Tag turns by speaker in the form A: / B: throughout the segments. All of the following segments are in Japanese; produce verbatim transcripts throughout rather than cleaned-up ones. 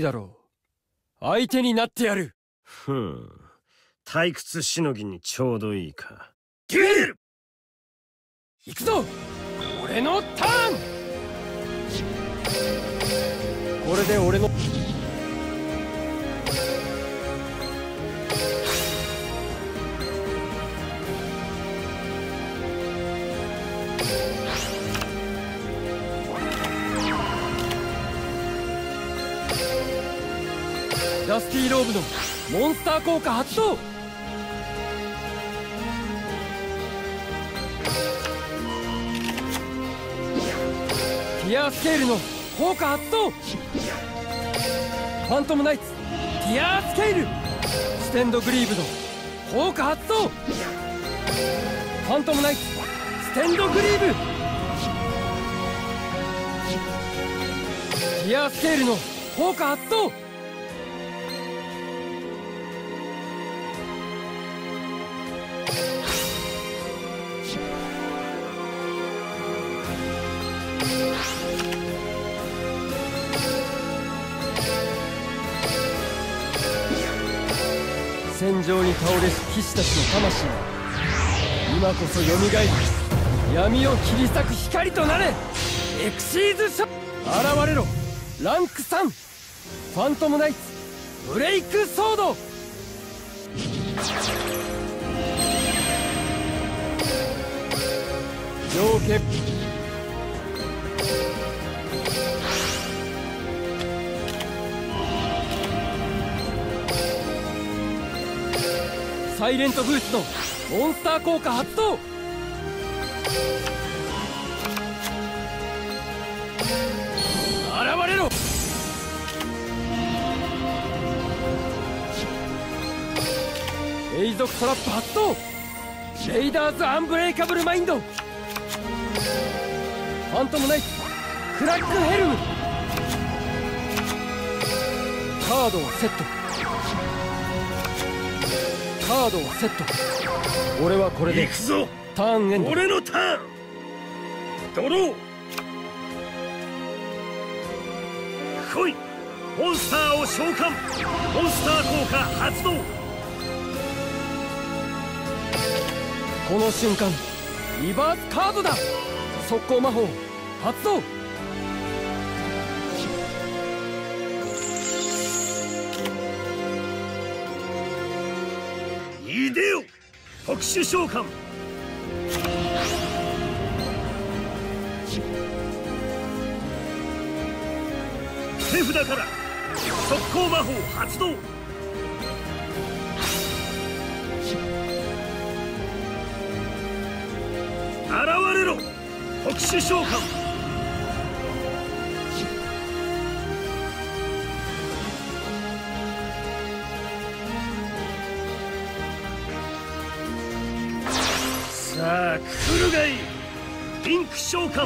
A: いだろう。相手になってやる。
B: ふん、退屈しのぎにちょうどいいか。
A: デュエル行くぞ。俺のターン。これで俺のダスティーローブのモンスター効果発動。ティアースケールの効果発動。ファントムナイツティアースケール。ステンドグリーブの効果発動。ファントムナイツステンドグリーブ。ティアースケールの効果発動。戦場に倒れし騎士たちの魂、今こそよみがえり闇を切り裂く光となれ。エクシーズショ現れろ。ランクさんファントムナイツブレイクソード。上下サイレントブーツのモンスター効果発動。現れろ。永続トラップ発動。レイダーズアンブレイカブルマインド。ファントムナイツクラックヘルム。カードをセット。カードをセット。俺はこれで
B: 行くぞ。
A: ターンエンド。
B: 俺のターン。ドロー。来い。モンスターを召喚。モンスター効果発動。
A: この瞬間リバースカードだ。速攻魔法発動。
B: いでよ特殊召喚。手札から速攻魔法発動。現れろ特殊召喚。さあ来るがいい。リンク召喚。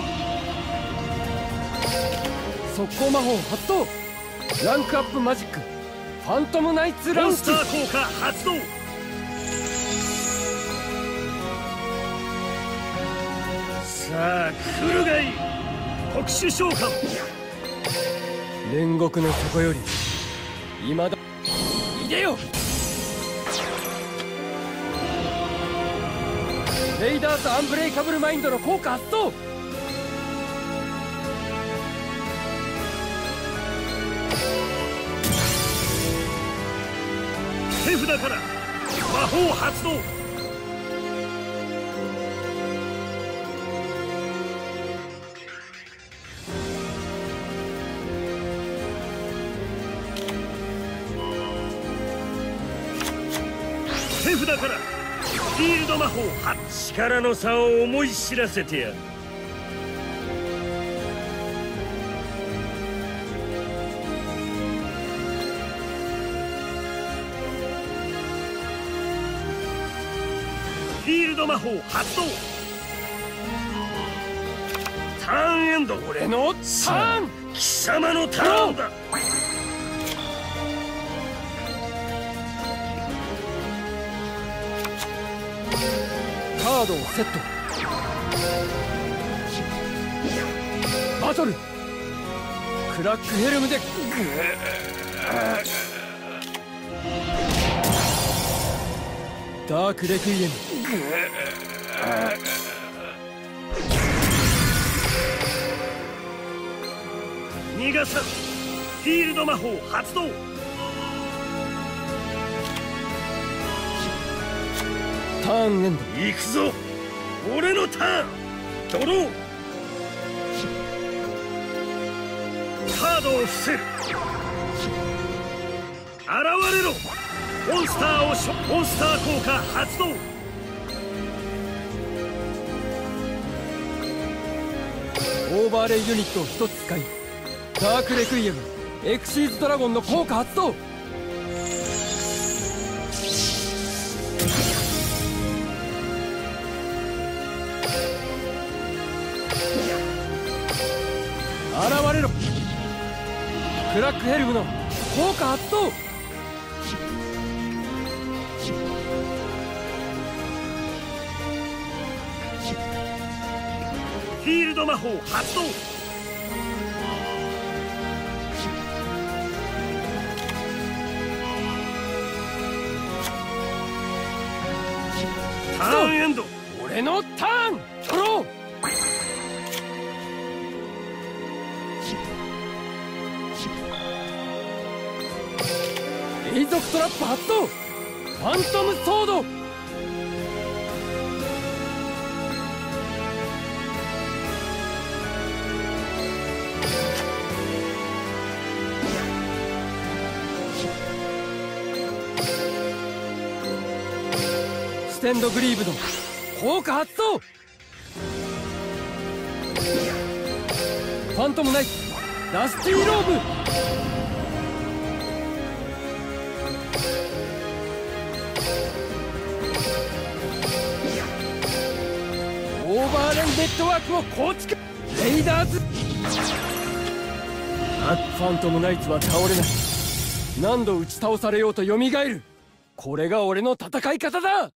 A: 速攻魔法発動。ランクアップマジックファントムナイツランチ。
B: モンスター効果発動。さあ来るがいい。特殊召喚。
A: 煉獄の底より今だ。いでよ。レイダーズアンブレイカブルマインドの効果発動。
B: 手札から魔法発動。手札からフィールド魔法発。力の差を思い知らせてやる。フィールド魔法発動。ターンエンド。
A: 俺のターン。
B: 貴様のターンだ。
A: カードをセット。バトルクラックヘルムでグーダークレクイエム。
B: 逃がさん。フィールド魔法発動。
A: ターンエンド。
B: 行くぞ、俺のターン。ドロー。カードを伏せる。現れろ。モンスターをしょモンスター効果発動。
A: オーバーレイユニットをひとつ使い、ダークレクイエムエクシーズドラゴンの効果発動。現れろ。クラックヘルムの効果発動。
B: フィールド魔法発動。ターンエンド。
A: 俺のターン。ドロー。永続トラップ発動。ファントムソード。ステンドグリーブの効果発動。ファントムナイツダスティーローブ。オーバーレンネットワークを構築。レイダーズ。あファントムナイツは倒れない。何度打ち倒されようと蘇る。これが俺の戦い方だ。